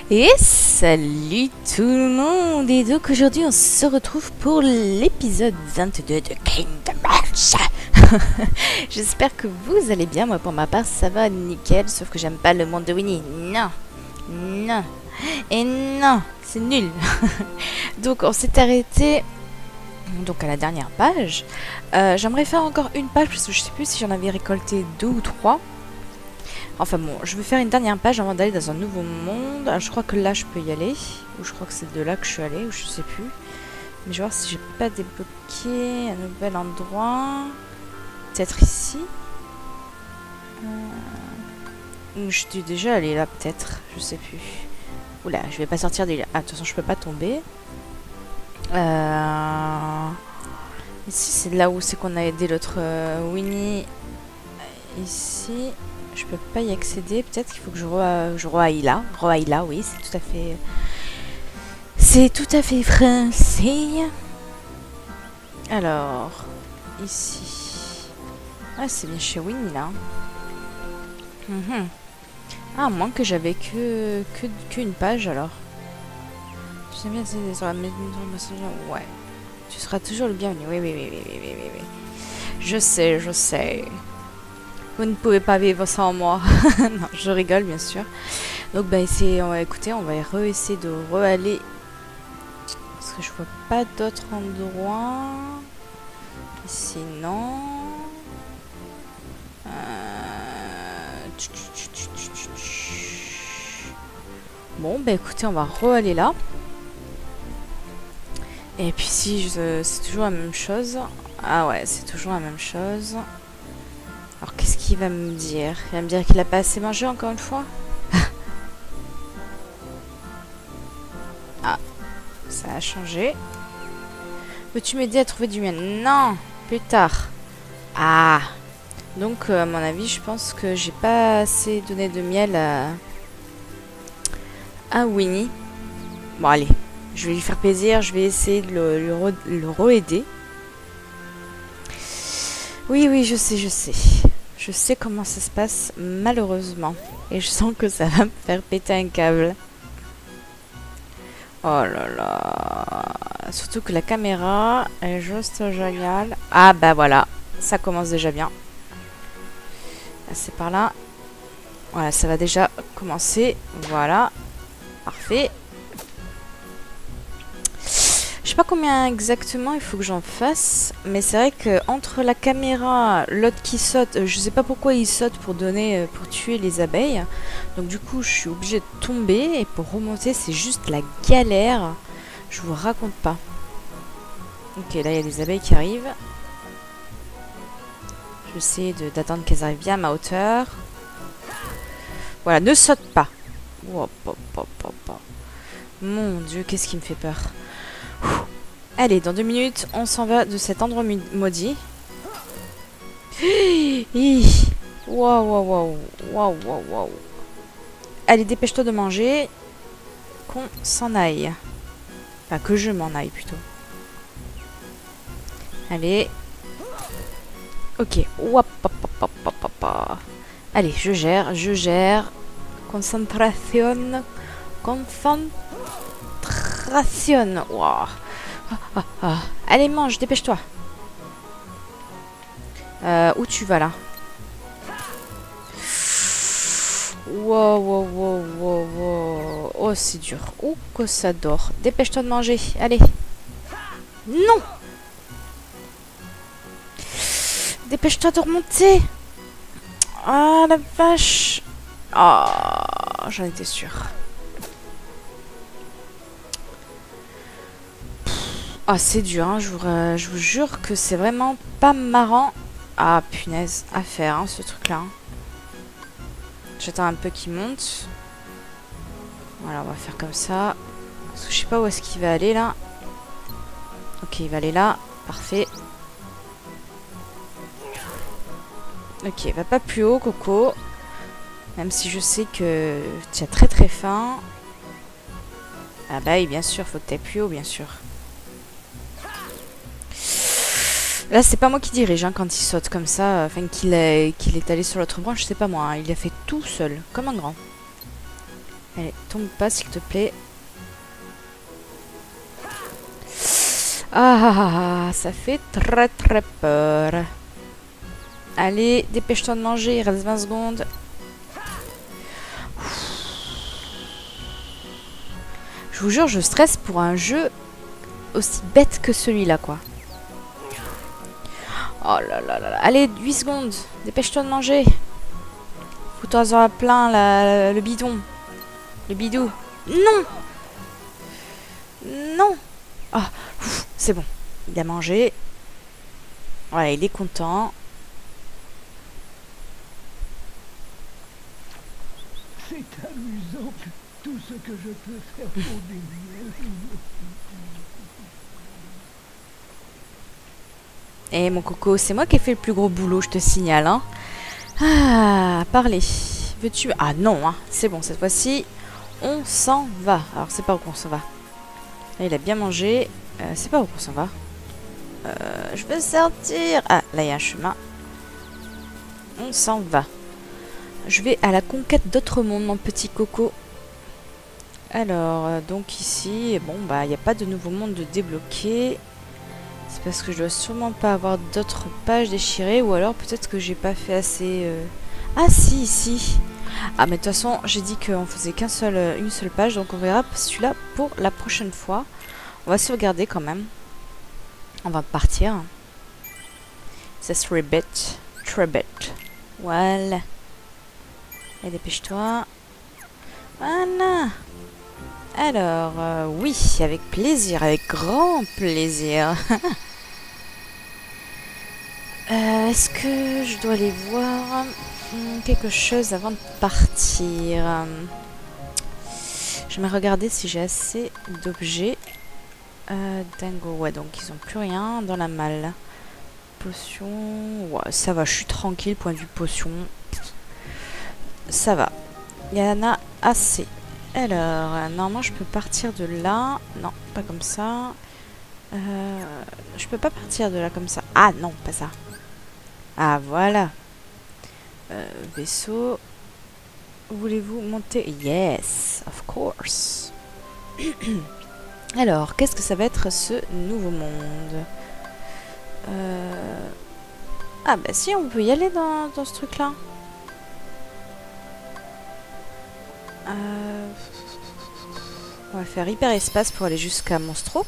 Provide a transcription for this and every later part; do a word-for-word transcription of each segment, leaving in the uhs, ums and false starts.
Et salut tout le monde. Et donc aujourd'hui on se retrouve pour l'épisode vingt-deux de Kingdom Hearts. J'espère que vous allez bien. Moi pour ma part ça va nickel. Sauf que j'aime pas le monde de Winnie. Non, non et non, c'est nul. Donc on s'est arrêté donc à la dernière page. euh, J'aimerais faire encore une page parce que je sais plus si j'en avais récolté deux ou trois. Enfin bon, je vais faire une dernière page avant d'aller dans un nouveau monde. Alors, je crois que là je peux y aller. Ou je crois que c'est de là que je suis allée, ou je sais plus. Mais je vais voir si j'ai pas débloqué un nouvel endroit. Peut-être ici. Euh... Je suis déjà allée là peut-être, je sais plus. Oula, je vais pas sortir des... Ah, de toute façon je peux pas tomber. Euh... Ici c'est là où c'est qu'on a aidé l'autre euh, Winnie. Ici... Je peux pas y accéder. Peut-être qu'il faut que je re je re là. Re là, oui, c'est tout à fait. C'est tout à fait français. Alors, ici. Ah, c'est bien chez Winnie là. Mm-hmm. Ah, à moins que j'avais que que qu'une page alors. Tu sais bien, c'est sur la maison. Ouais. Tu seras toujours le bienvenu. Oui, oui, oui, oui, oui, oui, oui, oui. Je sais, je sais. Vous ne pouvez pas vivre sans moi. Non, je rigole bien sûr. Donc bah essayer, on va écouter, on va re-essayer de re-aller. Parce que je vois pas d'autres endroits. Ici non. Euh... Bon bah écoutez, on va re-aller là. Et puis si c'est toujours la même chose. Ah ouais, c'est toujours la même chose. Alors qu'est-ce qu'il va me dire? Il va me dire qu'il a pas assez mangé encore une fois. Ah, ça a changé. Veux-tu m'aider à trouver du miel? Non, plus tard. Ah, donc euh, à mon avis, je pense que j'ai pas assez donné de miel à, à Winnie. Bon allez, je vais lui faire plaisir, je vais essayer de le, le, re, le re-aider. Oui, oui, je sais, je sais. Je sais comment ça se passe, malheureusement. Et je sens que ça va me faire péter un câble. Oh là là. Surtout que la caméra est juste géniale. Ah bah voilà, ça commence déjà bien. C'est par là. Voilà, ça va déjà commencer. Voilà, parfait. Je sais pas combien exactement il faut que j'en fasse, mais c'est vrai que entre la caméra, l'autre qui saute, je sais pas pourquoi il saute pour donner, pour tuer les abeilles. Donc du coup, je suis obligée de tomber et pour remonter, c'est juste la galère. Je vous raconte pas. Ok, là il y a les abeilles qui arrivent. Je vais essayer d'attendre qu'elles arrivent bien à ma hauteur. Voilà, ne saute pas. Oh, oh, oh, oh, oh. Mon Dieu, qu'est-ce qui me fait peur. Allez, dans deux minutes, on s'en va de cet endroit maudit. Waouh, waouh, waouh, waouh, waouh, waouh. Allez, dépêche-toi de manger. Qu'on s'en aille. Enfin, que je m'en aille plutôt. Allez. Ok. Wap, hop, hop, hop, hop, hop. Allez, je gère, je gère. Concentration. Concentration. Waouh. Ah, ah, ah. Allez, mange, dépêche-toi. Euh, où tu vas là? Wow, wow, wow, wow, wow. Oh, c'est dur. Oh, que ça dort. Dépêche-toi de manger. Allez. Non. Dépêche-toi de remonter. Ah, la vache. Ah, j'en étais sûre. Ah, oh, c'est dur, hein. je, vous, euh, je vous jure que c'est vraiment pas marrant. Ah, punaise, à faire, hein, ce truc-là. J'attends un peu qu'il monte. Voilà, on va faire comme ça. Parce que je sais pas où est-ce qu'il va aller, là. Ok, il va aller là. Parfait. Ok, va pas plus haut, Coco. Même si je sais que tu as très très faim. Ah bah oui, bien sûr, faut que tu ailles plus haut, bien sûr. Là, c'est pas moi qui dirige hein, quand il saute comme ça. Enfin, qu'il est, qu'il est allé sur l'autre branche, c'est pas moi. Hein, il a fait tout seul, comme un grand. Allez, tombe pas s'il te plaît. Ah, ah, ah, ça fait très très peur. Allez, dépêche-toi de manger, il reste vingt secondes. Je vous jure, je stresse pour un jeu aussi bête que celui-là, quoi. Oh là là là là. Allez, huit secondes. Dépêche-toi de manger. Fous-toi sur la plein, la, le bidon. Le bidou. Non. Non. Ah, c'est bon. Il a mangé. Voilà, il est content. C'est amusant, tout ce que je peux faire pour des miens. Eh mon coco, c'est moi qui ai fait le plus gros boulot, je te signale, hein. Ah, parler. Veux-tu... Ah non, hein. C'est bon, cette fois-ci, on s'en va. Alors, c'est pas où qu'on s'en va. Là, il a bien mangé. Euh, c'est pas où qu'on s'en va. Euh, je veux sortir. Ah, là, il y a un chemin. On s'en va. Je vais à la conquête d'autres mondes, mon petit coco. Alors, euh, donc ici, bon, bah, il n'y a pas de nouveau monde de débloquer. C'est parce que je dois sûrement pas avoir d'autres pages déchirées. Ou alors, peut-être que j'ai pas fait assez... Euh... Ah, si, ici. Ah, mais de toute façon, j'ai dit qu'on faisait qu'un seul, euh, une seule page. Donc, on verra celui-là pour la prochaine fois. On va sauvegarder quand même. On va partir. Ça serait bête. Très bête. Voilà. Et dépêche-toi. Voilà. Alors, euh, oui, avec plaisir, avec grand plaisir. euh, Est-ce que je dois aller voir hum, quelque chose avant de partir? Je vais regarder si j'ai assez d'objets. Euh, dingo, ouais, donc ils ont plus rien dans la malle. Potion, ouais, ça va, je suis tranquille, point de vue potion. Ça va, il y en a assez. Alors, euh, normalement, je peux partir de là. Non, pas comme ça. Euh, je peux pas partir de là comme ça. Ah non, pas ça. Ah, voilà. Euh, vaisseau. Voulez-vous monter? Yes, of course. Alors, qu'est-ce que ça va être ce nouveau monde? euh... Ah bah si, on peut y aller dans, dans ce truc-là. Euh... On va faire hyper espace pour aller jusqu'à Monstro.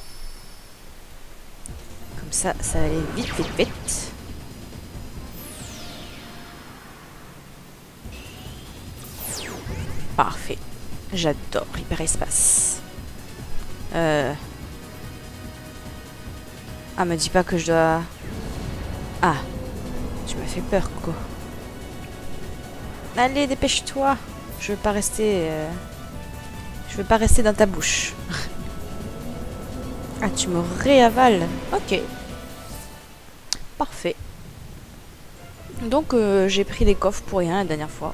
Comme ça, ça va aller vite, vite, vite. Parfait. J'adore hyper espace. Euh... Ah, me dis pas que je dois... Ah, tu m'as fait peur, Coco. Allez, dépêche-toi. Je veux pas rester... Euh... Je veux pas rester dans ta bouche. Ah, tu me réavales. Ok. Parfait. Donc, euh, j'ai pris les coffres pour rien la dernière fois.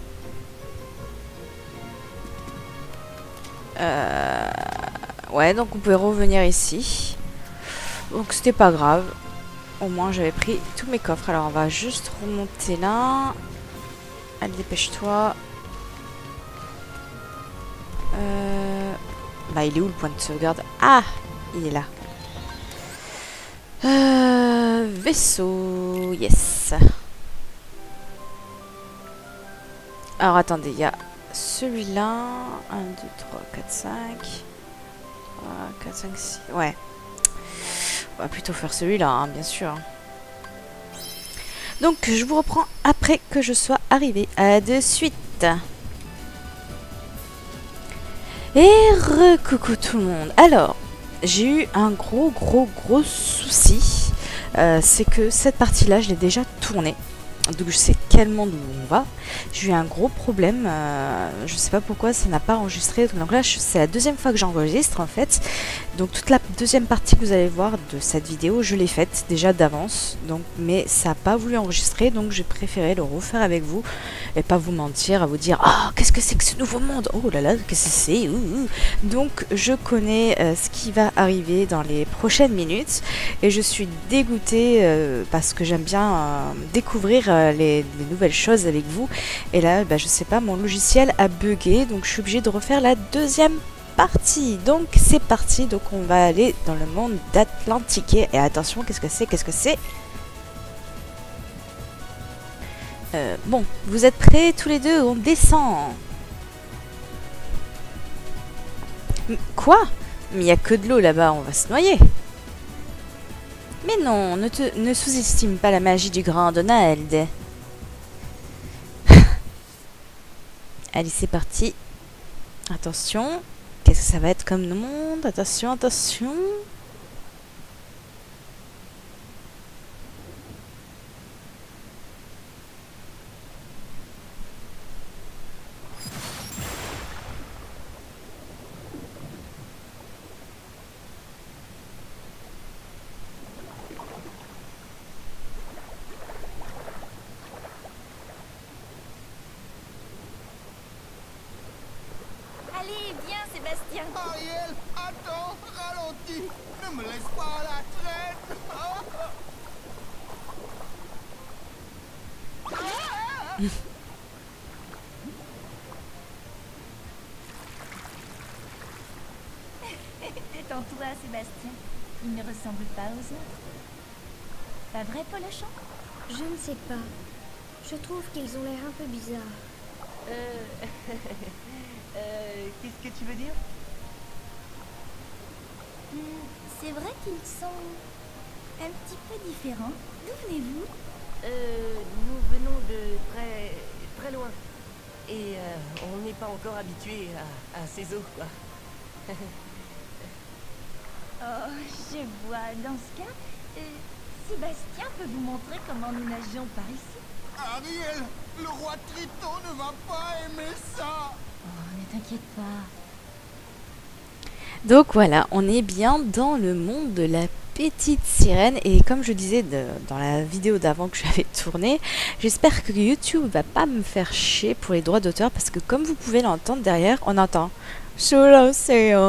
Euh... Ouais, donc on pouvait revenir ici. Donc, c'était pas grave. Au moins, j'avais pris tous mes coffres. Alors, on va juste remonter là. Allez, dépêche-toi. Euh... Bah, il est où le point de sauvegarde? Ah, il est là. Euh... Vaisseau. Yes. Alors, attendez, il y a celui-là. un, deux, trois, quatre, cinq. trois, quatre, cinq, six. Ouais. On va plutôt faire celui-là, hein, bien sûr. Donc, je vous reprends après que je sois arrivée. À de suite. Et re-coucou tout le monde. Alors, j'ai eu un gros, gros, gros souci. Euh, c'est que cette partie-là, je l'ai déjà tournée. Donc, je sais quel monde où on va. J'ai eu un gros problème. Euh, je sais pas pourquoi ça n'a pas enregistré. Donc là, c'est la deuxième fois que j'enregistre en fait. Donc toute la deuxième partie que vous allez voir de cette vidéo, je l'ai faite déjà d'avance. Donc, mais ça n'a pas voulu enregistrer. Donc j'ai préféré le refaire avec vous et pas vous mentir, à vous dire ah, qu'est-ce que c'est que ce nouveau monde? Oh là là, qu'est-ce que c'est? Donc je connais euh, ce qui va arriver dans les prochaines minutes et je suis dégoûtée euh, parce que j'aime bien euh, découvrir euh, les, des nouvelles choses avec vous. Et là, bah, je sais pas, mon logiciel a bugué, donc je suis obligée de refaire la deuxième partie. Donc c'est parti, donc on va aller dans le monde d'Atlantique. Et attention, qu'est-ce que c'est, qu'est-ce que c'est euh, Bon, vous êtes prêts tous les deux, on descend. Quoi? Mais il n'y a que de l'eau là-bas, on va se noyer. Mais non, ne, te, ne sous-estime pas la magie du grand Donald. Allez, c'est parti. Attention. Qu'est-ce que ça va être comme monde? Attention, attention. Allez, viens, Sébastien. Ariel, attends, ralentis. Ne me laisse pas à la traîne. Détends-toi, Sébastien. Il ne ressemble pas aux autres. Pas vrai, Polochon? Je ne sais pas. Je trouve qu'ils ont l'air un peu bizarres. Euh... euh... Qu'est-ce que tu veux dire? Hmm, c'est vrai qu'ils sont un petit peu différents. D'où venez-vous? Euh... Nous venons de très... très loin. Et euh, on n'est pas encore habitué à, à ces eaux, quoi. Oh, je vois. Dans ce cas, euh, Sébastien peut vous montrer comment nous nageons par ici. Ariel, le roi Triton ne va pas aimer ça. Oh, ne t'inquiète pas. Donc voilà, on est bien dans le monde de la petite sirène. Et comme je disais de, dans la vidéo d'avant que j'avais tournée, j'espère que YouTube va pas me faire chier pour les droits d'auteur. Parce que comme vous pouvez l'entendre derrière, on entend « Sous l'océan ».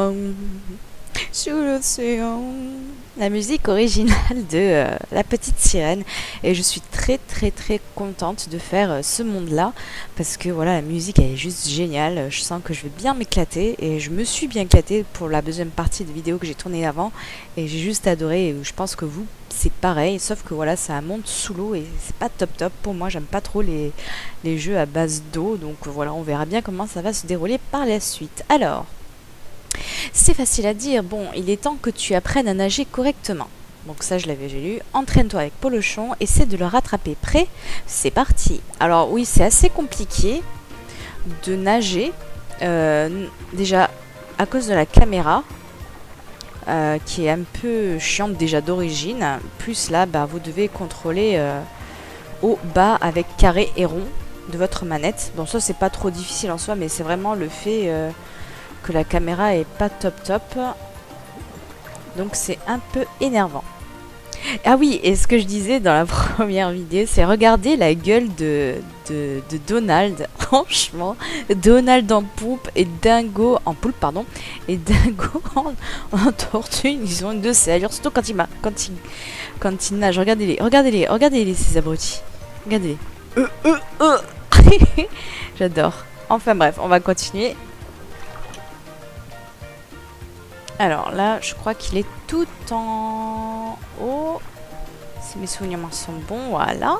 Sous l'océan, la musique originale de euh, La Petite Sirène, et je suis très très très contente de faire euh, ce monde là parce que voilà, la musique elle est juste géniale. Je sens que je vais bien m'éclater et je me suis bien éclatée pour la deuxième partie de vidéo que j'ai tournée avant et j'ai juste adoré. Et je pense que vous c'est pareil, sauf que voilà, ça monte sous l'eau et c'est pas top top pour moi. J'aime pas trop les, les jeux à base d'eau, donc voilà, on verra bien comment ça va se dérouler par la suite. Alors, c'est facile à dire. Bon, il est temps que tu apprennes à nager correctement. Donc ça, je l'avais lu. Entraîne-toi avec Polochon, essaie de le rattraper. Prêt? C'est parti. Alors oui, c'est assez compliqué de nager. Euh, déjà, à cause de la caméra, euh, qui est un peu chiante déjà d'origine. Plus là, bah, vous devez contrôler euh, haut, bas, avec carré et rond de votre manette. Bon, ça, c'est pas trop difficile en soi, mais c'est vraiment le fait... Euh, que la caméra est pas top top, donc c'est un peu énervant. Ah oui, et ce que je disais dans la première vidéo, c'est regarder la gueule de, de, de Donald. Franchement, Donald en poulpe et Dingo en poulpe, pardon, et Dingo en, en tortue. Ils ont une de ces allures, surtout quand il, quand il, quand il nage. Regardez-les, regardez-les, regardez-les ces abrutis. Regardez-les. Euh, euh, euh. J'adore. Enfin bref, on va continuer. Alors là, je crois qu'il est tout en haut. Si mes souvenirs sont bons, voilà.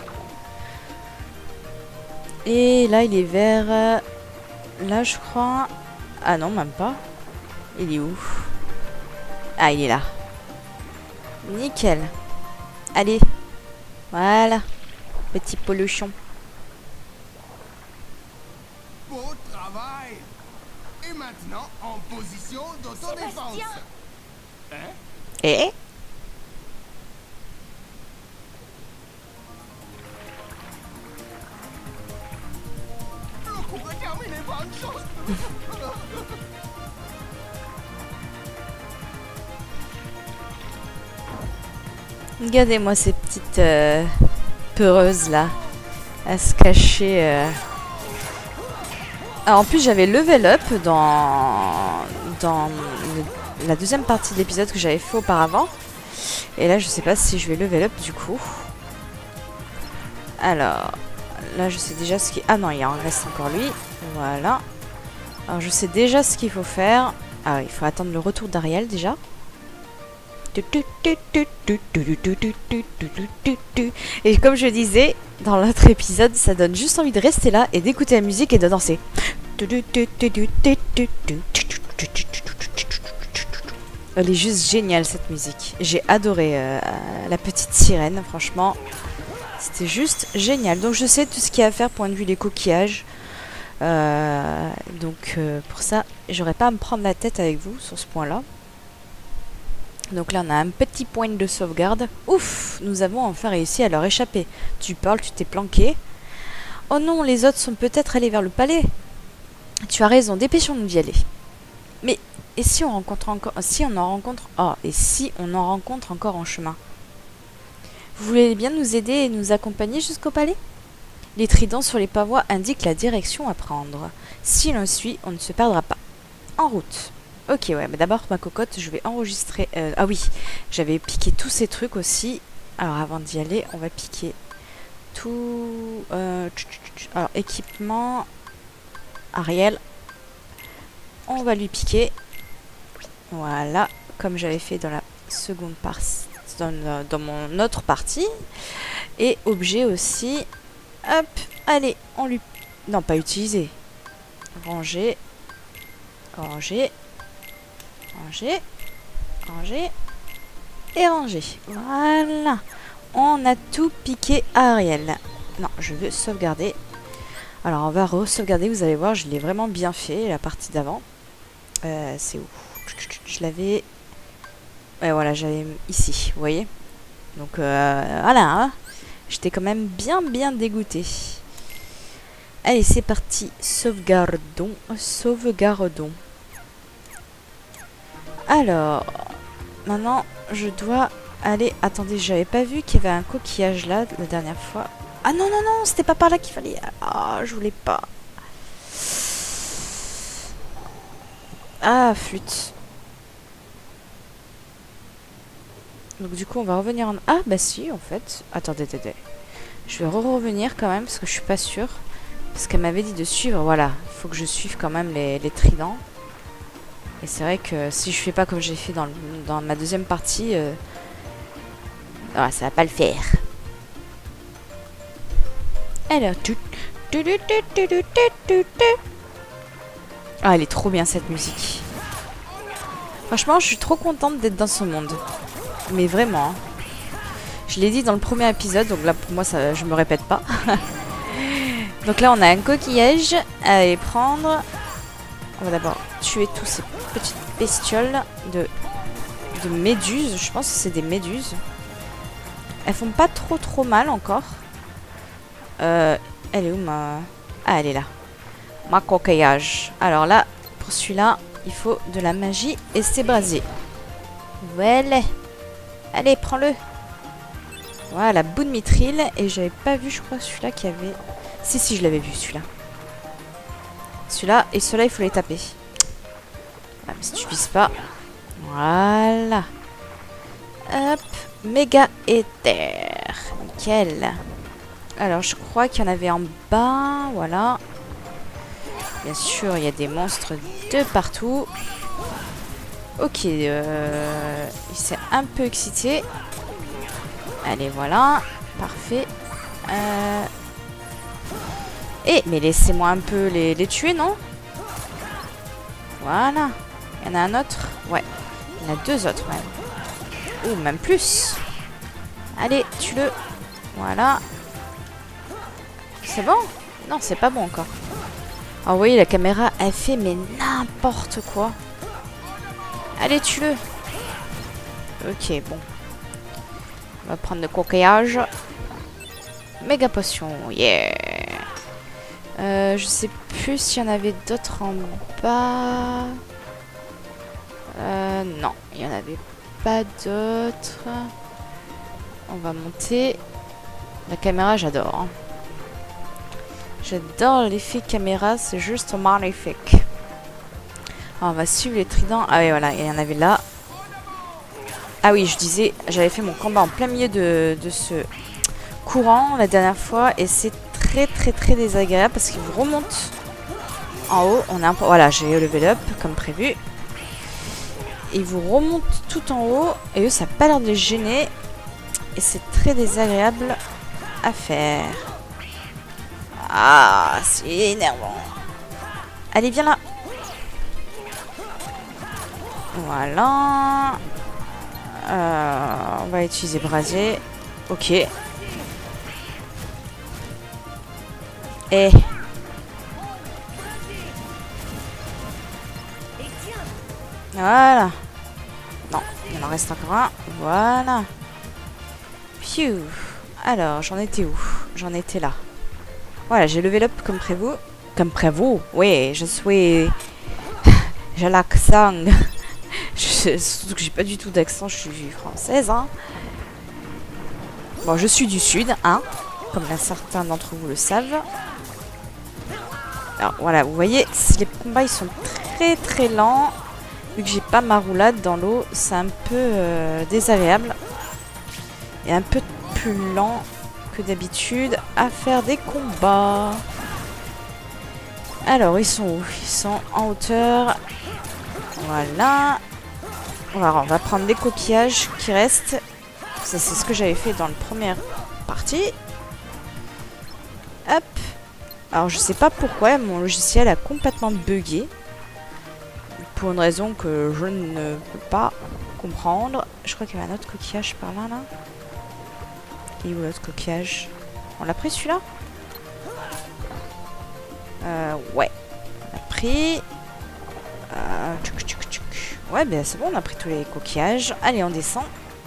Et là, il est vers... Là, je crois... Ah non, même pas. Il est où? Ah, il est là. Nickel. Allez. Voilà. Petit Polochon. Beau travail. Et maintenant, en position d'autodéfense. Hein? Et Le coup est terminé par une chance. regardez-moi ces petites euh, peureuses là, à se cacher. Euh... Ah, en plus, j'avais level up dans, dans le, la deuxième partie de l'épisode que j'avais fait auparavant. Et là, je sais pas si je vais level up du coup. Alors, là, je sais déjà ce qui... Ah non, il en reste encore lui. Voilà. Alors, je sais déjà ce qu'il faut faire. Ah, il faut attendre le retour d'Ariel, déjà. Et comme je disais dans l'autre épisode, ça donne juste envie de rester là et d'écouter la musique et de danser. Elle est juste géniale cette musique. J'ai adoré euh, la petite sirène, franchement. C'était juste génial. Donc je sais tout ce qu'il y a à faire point de vue des coquillages. Euh, donc euh, pour ça, j'aurais pas à me prendre la tête avec vous sur ce point-là. Donc là, on a un petit point de sauvegarde. Ouf, nous avons enfin réussi à leur échapper. Tu parles, tu t'es planqué. Oh non, les autres sont peut-être allés vers le palais. Tu as raison, dépêchons-nous d'y aller. Mais, et si on rencontre encore... Si on en rencontre... Oh, et si on en rencontre encore en chemin? Vous voulez bien nous aider et nous accompagner jusqu'au palais? Les tridents sur les pavois indiquent la direction à prendre. Si l'on suit, on ne se perdra pas. En route. Ok, ouais, mais d'abord, ma cocotte, je vais enregistrer... Euh, ah oui, j'avais piqué tous ces trucs aussi. Alors, avant d'y aller, on va piquer tout... Euh, alors, équipement... Ariel. On va lui piquer. Voilà, comme j'avais fait dans la seconde partie, dans, dans mon autre partie. Et objet aussi. Hop, allez, on lui... Non, pas utiliser. Ranger. Ranger. Ranger. Ranger. Et ranger. Voilà. On a tout piqué à Ariel. Non, je veux sauvegarder. Alors, on va re-sauvegarder. Vous allez voir, je l'ai vraiment bien fait, la partie d'avant. Euh, c'est où? Je l'avais... Ouais, voilà, j'avais ici, vous voyez. Donc, euh, voilà. Hein. J'étais quand même bien, bien dégoûtée. Allez, c'est parti. Sauvegardons. Sauvegardons. Alors, maintenant, je dois aller... Attendez, j'avais pas vu qu'il y avait un coquillage là, la dernière fois. Ah non, non, non, c'était pas par là qu'il fallait... Ah, je voulais pas. Ah, flûte. Donc du coup, on va revenir en... Ah, bah si, en fait. Attendez, attendez. Je vais re-revenir quand même, parce que je suis pas sûre. Parce qu'elle m'avait dit de suivre, voilà. Il faut que je suive quand même les, les tridents. Et c'est vrai que si je fais pas comme j'ai fait dans, le, dans ma deuxième partie... Euh... Ah, ça va pas le faire. Alors... Ah, elle est trop bien cette musique. Franchement, je suis trop contente d'être dans ce monde. Mais vraiment. Hein. Je l'ai dit dans le premier épisode, donc là pour moi ça, je me répète pas. Donc là on a un coquillage à aller prendre. On va d'abord tuer tous ces petites bestioles de, de méduses. Je pense que c'est des méduses. Elles font pas trop trop mal encore. Euh, elle est où ma... Ah, elle est là. Ma coquillage. Alors là, pour celui-là, il faut de la magie et c'est brasier. Voilà. Allez, prends-le. Voilà, bout de mithril. Et j'avais pas vu, je crois, celui-là qui avait... Si, si, je l'avais vu, celui-là. Celui-là et ceux-là, il faut les taper. Ah, mais si tu vises pas. Voilà. Hop. Méga éther. Nickel. Alors, je crois qu'il y en avait en bas. Voilà. Bien sûr, il y a des monstres de partout. Ok. Euh, il s'est un peu excité. Allez, voilà. Parfait. Euh... Eh, mais laissez-moi un peu les, les tuer, non? Voilà. Il y en a un autre? Ouais. Il y en a deux autres, même. Ou même plus. Allez, tue-le. Voilà. C'est bon? Non, c'est pas bon encore. Ah, vous voyez, la caméra, elle fait mais n'importe quoi. Allez, tue-le. Ok, bon. On va prendre le coquillage. Méga potion, yeah. Euh, je sais plus s'il y en avait d'autres en bas. Euh, non, il n'y en avait pas d'autres. On va monter. La caméra, j'adore. Hein. J'adore l'effet caméra, c'est juste magnifique. Alors, on va suivre les tridents. Ah oui, voilà, il y en avait là. Ah oui, je disais, j'avais fait mon combat en plein milieu de, de ce courant la dernière fois. Et c'est très très très désagréable parce qu'ils vous remontent en haut. On a un... Voilà, j'ai level up comme prévu. Ils vous remontent tout en haut et eux, ça n'a pas l'air de les gêner. Et c'est très désagréable à faire. Ah, c'est énervant. Allez, viens là. Voilà. Euh, on va utiliser brasier. Ok. Et... Voilà. Non, il en reste encore un. Voilà. Phew. Alors, j'en étais où? J'en étais là. Voilà, j'ai level up comme prévu. Comme prévu. Oui, je suis... j'ai l'accent. Je... Surtout que j'ai pas du tout d'accent, je suis française. Hein. Bon, je suis du sud, hein. Comme certains d'entre vous le savent. Alors, voilà, vous voyez, si les combats, ils sont très très lents. Vu que j'ai pas ma roulade dans l'eau, c'est un peu euh, désagréable. Et un peu plus lent que d'habitude à faire des combats. Alors, ils sont où? Ils sont en hauteur. Voilà. Alors, on va prendre les coquillages qui restent. Ça, c'est ce que j'avais fait dans la première partie. Hop. Alors, je sais pas pourquoi mon logiciel a complètement bugué. Pour une raison que je ne peux pas comprendre. Je crois qu'il y avait un autre coquillage par là, là. Et où l'autre coquillage? On l'a pris celui-là? Euh, ouais. On l'a pris. Euh, tchouk, tchouk, tchouk. Ouais, ben c'est bon, on a pris tous les coquillages. Allez, on descend.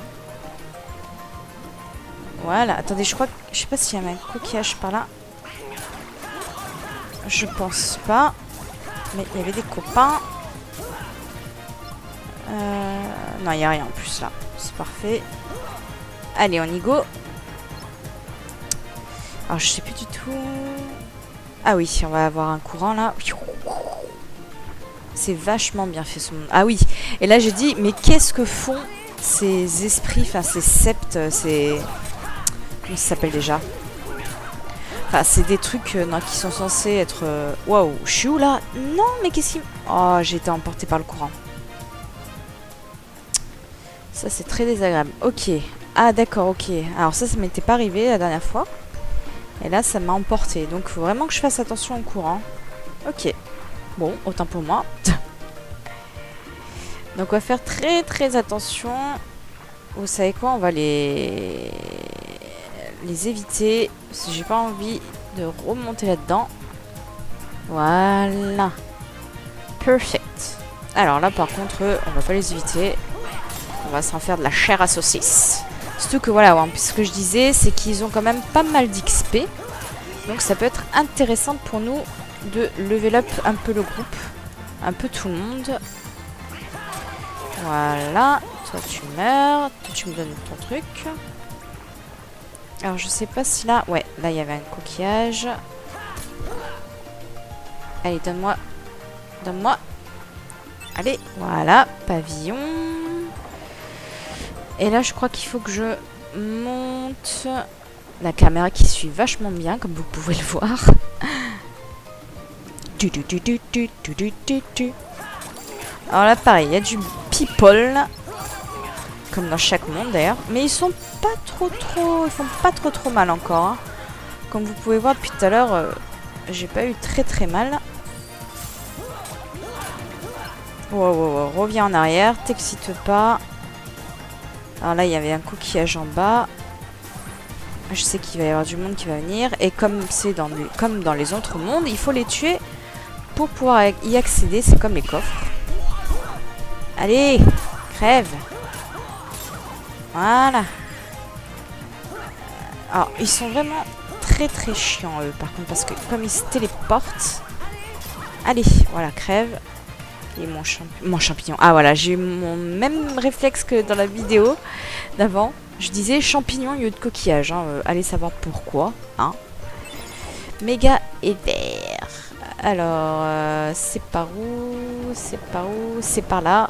Voilà. Attendez, je crois que... Je sais pas s'il y avait un coquillage par là. Je pense pas. Mais il y avait des copains. Euh... Non, il n'y a rien en plus là. C'est parfait. Allez, on y go. Alors, je sais plus du tout... Ah oui, on va avoir un courant là. C'est vachement bien fait son... Ah oui, et là j'ai dit, mais qu'est-ce que font ces esprits, enfin ces septes, ces... Comment ça s'appelle déjà? Enfin, c'est des trucs euh, non, qui sont censés être... Euh... Waouh, je suis où là? Non, mais qu'est-ce qui... Oh, j'ai été emportée par le courant. Ça, c'est très désagréable. Ok. Ah, d'accord, ok. Alors ça, ça m'était pas arrivé la dernière fois. Et là, ça m'a emporté. Donc, il faut vraiment que je fasse attention au courant. Ok. Bon, autant pour moi. Donc, on va faire très, très attention. Vous savez quoi? On va les... les éviter. Parce que j'ai pas envie de remonter là-dedans. Voilà. Perfect. Alors là, par contre, on va pas les éviter. On va s'en faire de la chair à saucisse. Surtout que voilà, ouais, ce que je disais, c'est qu'ils ont quand même pas mal d'X P. Donc ça peut être intéressant pour nous de level up un peu le groupe. Un peu tout le monde. Voilà. Toi tu meurs. Toi tu me donnes ton truc. Alors je sais pas si là... Ouais, là il y avait un coquillage. Allez, donne-moi. Donne-moi. Allez, voilà. Pavillon. Et là, je crois qu'il faut que je monte la caméra qui suit vachement bien, comme vous pouvez le voir. Alors là, pareil, il y a du people, comme dans chaque monde d'ailleurs. Mais ils sont pas trop trop... Ils font pas trop trop mal encore. Hein. Comme vous pouvez voir depuis tout à l'heure, euh, j'ai pas eu très très mal. Wow, wow, wow. Reviens en arrière, t'excite pas. Alors là, il y avait un coquillage en bas. Je sais qu'il va y avoir du monde qui va venir. Et comme c'est dans, les, comme dans les autres mondes, il faut les tuer pour pouvoir y accéder. C'est comme les coffres. Allez, crève. Voilà. Alors, ils sont vraiment très très chiants, eux, par contre. Parce que comme ils se téléportent... Allez, voilà, crève. Et mon, champ mon champignon. Ah voilà, j'ai eu mon même réflexe que dans la vidéo d'avant. Je disais champignon au lieu de coquillage. Hein. Euh, allez savoir pourquoi. Hein. Méga et vert. Alors, euh, c'est par où? C'est par où? C'est par là.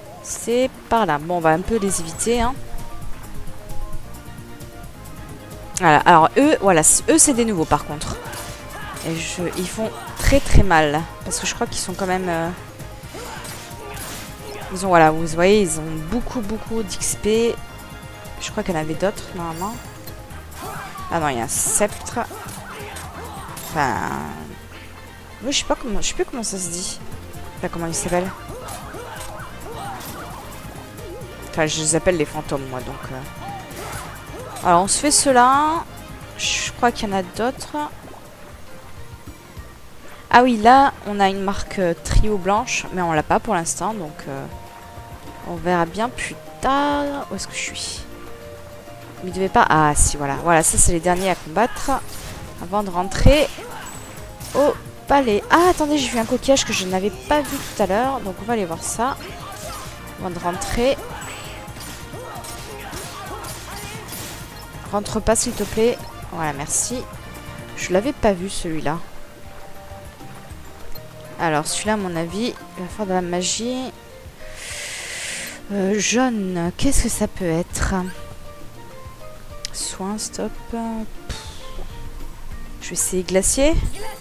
C'est par là. Bon, on va un peu les éviter. Hein. Voilà, alors eux, voilà, eux c'est des nouveaux par contre. Et je, ils font très très mal. Parce que je crois qu'ils sont quand même... Euh, ils ont, voilà, vous voyez, ils ont beaucoup beaucoup d'X P. Je crois qu'il y en avait d'autres normalement. Ah non, il y a un sceptre. Enfin... Oui, je sais pas comment... Je sais plus comment ça se dit. Enfin, comment il s'appelle. Enfin, je les appelle les fantômes, moi, donc... Euh... Alors, on se fait cela. Je crois qu'il y en a d'autres. Ah oui, là, on a une marque euh, trio blanche, mais on l'a pas pour l'instant, donc... Euh... On verra bien plus tard. Où est-ce que je suis? Il devait pas... Ah, si, voilà. Voilà, ça, c'est les derniers à combattre. Avant de rentrer au palais. Ah, attendez, j'ai vu un coquillage que je n'avais pas vu tout à l'heure. Donc, on va aller voir ça. Avant de rentrer. Rentre pas, s'il te plaît. Voilà, merci. Je l'avais pas vu, celui-là. Alors, celui-là, à mon avis, il va faire de la magie. Euh, jaune, qu'est-ce que ça peut être? Soin, stop. Pff. Je vais essayer glacier.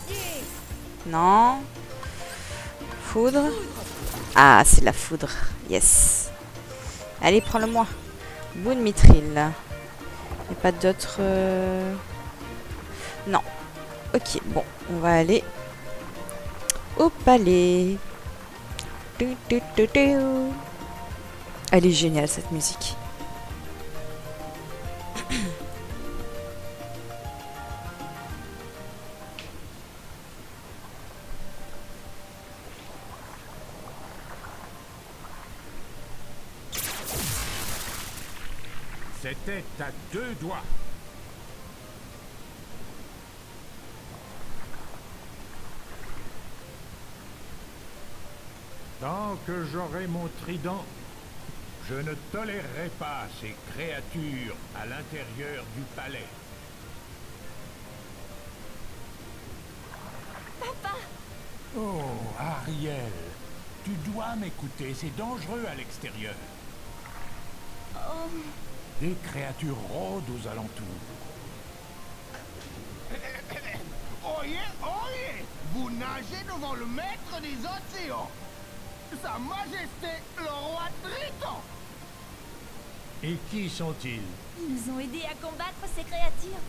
Non. Foudre. Ah, c'est la foudre. Yes. Allez, prends-le-moi. Bout de mithril. Il n'y a pas d'autres... Euh... Non. Ok, bon. On va aller au palais. Du, du, du, du. Elle est géniale, cette musique. C'était à deux doigts. Tant que j'aurai mon trident, je ne tolérerai pas ces créatures à l'intérieur du palais. Papa! Oh, Ariel, tu dois m'écouter, c'est dangereux à l'extérieur. Oh. Des créatures rôdent aux alentours. Oyez, oyez! Vous nagez devant le maître des océans! Sa Majesté, le roi Triton! Et qui sont-ils? Ils nous ont aidés à combattre ces créatures.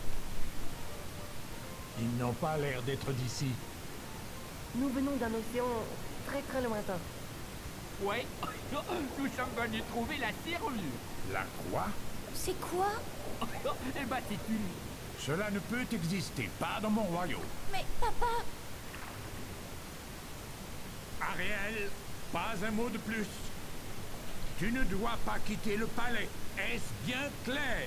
Ils n'ont pas l'air d'être d'ici. Nous venons d'un océan très très lointain. Ouais, nous sommes venus trouver la serrure. La croix? C'est quoi? Eh ben, c'est une... Cela ne peut exister, pas dans mon royaume. Mais papa... Ariel, pas un mot de plus. Tu ne dois pas quitter le palais. Est-ce bien clair?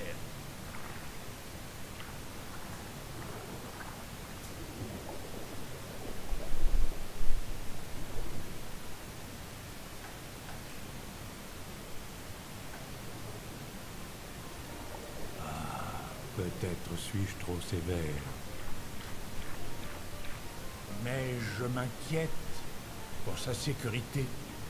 Peut-être suis-je trop sévère. Mais je m'inquiète pour sa sécurité.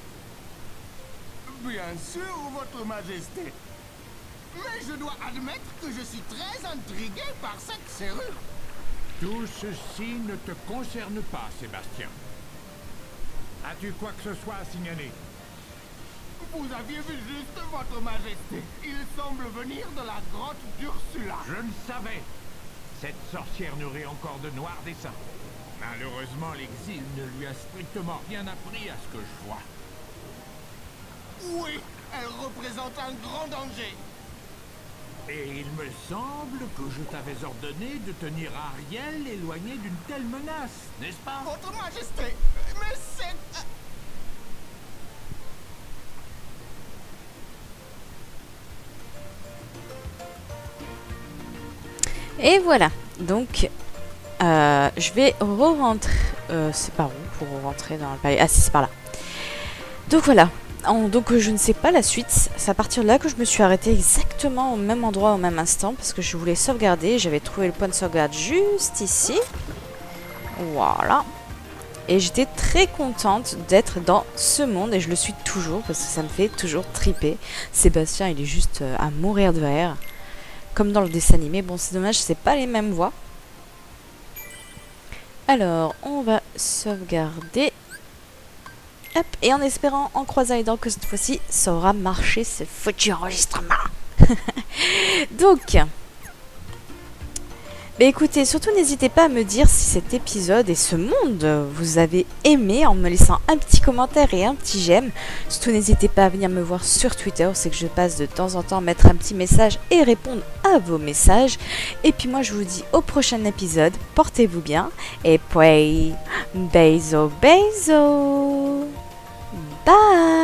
Bien sûr, votre Majesté. Mais je dois admettre que je suis très intrigué par cette serrure. Tout ceci ne te concerne pas, Sébastien. As-tu quoi que ce soit à signaler? Vous aviez vu juste, votre Majesté. Il semble venir de la grotte d'Ursula. Je le savais. Cette sorcière nourrit encore de noirs desseins. Malheureusement, l'exil ne lui a strictement rien appris à ce que je vois. Oui, elle représente un grand danger. Et il me semble que je t'avais ordonné de tenir Ariel éloigné d'une telle menace, n'est-ce pas? Votre Majesté, mais c'est... Et voilà, donc euh, je vais re-rentrer, euh, c'est par où pour rentrer dans le palais? Ah, c'est par là. Donc voilà, en, donc je ne sais pas la suite, c'est à partir de là que je me suis arrêtée exactement au même endroit au même instant, parce que je voulais sauvegarder, j'avais trouvé le point de sauvegarde juste ici. Voilà. Et j'étais très contente d'être dans ce monde, et je le suis toujours, parce que ça me fait toujours triper. Sébastien, il est juste à mourir de rire. comme dans le dessin animé. Bon, c'est dommage, c'est pas les mêmes voix. Alors, on va sauvegarder. Hop, et en espérant, en croisant les dents, que cette fois-ci, ça aura marché ce foutu enregistrement. Donc, bah écoutez, surtout n'hésitez pas à me dire si cet épisode et ce monde vous avez aimé en me laissant un petit commentaire et un petit j'aime. Surtout n'hésitez pas à venir me voir sur Twitter, c'est que je passe de temps en temps mettre un petit message et répondre à vos messages. Et puis moi je vous dis au prochain épisode, portez-vous bien et puis, bisous bisous, bye.